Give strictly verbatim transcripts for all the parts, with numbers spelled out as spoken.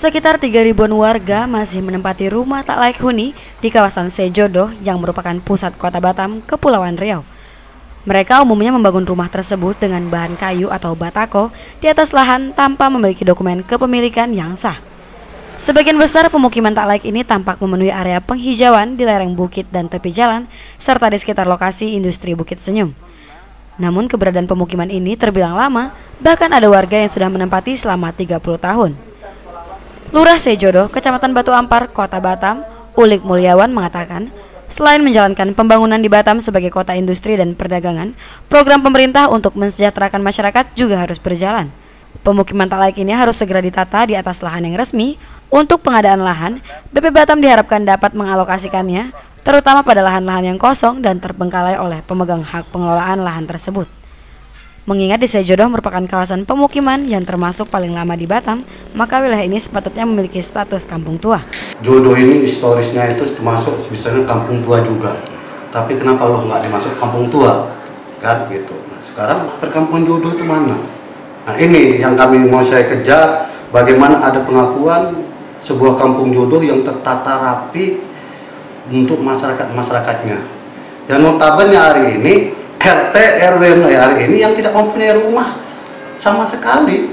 Sekitar tiga ribuan warga masih menempati rumah tak layak huni di kawasan Sejodoh yang merupakan pusat kota Batam, Kepulauan Riau. Mereka umumnya membangun rumah tersebut dengan bahan kayu atau batako di atas lahan tanpa memiliki dokumen kepemilikan yang sah. Sebagian besar pemukiman tak layak ini tampak memenuhi area penghijauan di lereng bukit dan tepi jalan, serta di sekitar lokasi industri Bukit Senyum. Namun keberadaan pemukiman ini terbilang lama, bahkan ada warga yang sudah menempati selama tiga puluh tahun. Lurah Sejodoh, Kecamatan Batu Ampar, Kota Batam, Ulik Mulyawan mengatakan, selain menjalankan pembangunan di Batam sebagai kota industri dan perdagangan, program pemerintah untuk mensejahterakan masyarakat juga harus berjalan. Pemukiman tak layak ini harus segera ditata di atas lahan yang resmi. Untuk pengadaan lahan, B P Batam diharapkan dapat mengalokasikannya, terutama pada lahan-lahan yang kosong dan terbengkalai oleh pemegang hak pengelolaan lahan tersebut. Mengingat di Sejodoh merupakan kawasan pemukiman yang termasuk paling lama di Batam, maka wilayah ini sepatutnya memiliki status kampung tua. Jodoh ini historisnya itu termasuk misalnya kampung tua juga. Tapi kenapa lo nggak dimasuk kampung tua? Kan gitu. Nah, sekarang perkampungan Jodoh itu mana? Nah ini yang kami mau saya kejar, bagaimana ada pengakuan sebuah kampung Jodoh yang tertata rapi untuk masyarakat-masyarakatnya. Yang notabene hari ini R T R W hari ini yang tidak mempunyai rumah sama sekali.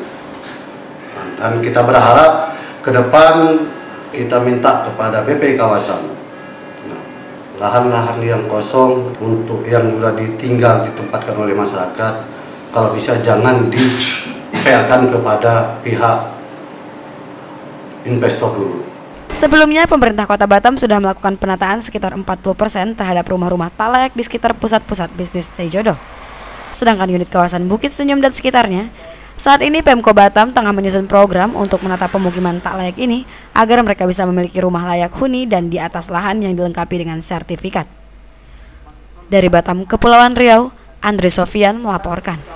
Dan kita berharap ke depan kita minta kepada B P kawasan lahan-lahan yang kosong untuk yang sudah ditinggal ditempatkan oleh masyarakat, kalau bisa jangan dipercayakan kepada pihak investor dulu. Sebelumnya, pemerintah Kota Batam sudah melakukan penataan sekitar empat puluh persen terhadap rumah-rumah tak layak di sekitar pusat-pusat bisnis Sejodoh. Sedangkan unit kawasan Bukit Senyum dan sekitarnya, saat ini Pemko Batam tengah menyusun program untuk menata pemukiman tak layak ini agar mereka bisa memiliki rumah layak huni dan di atas lahan yang dilengkapi dengan sertifikat. Dari Batam, Kepulauan Riau, Andri Sofian melaporkan.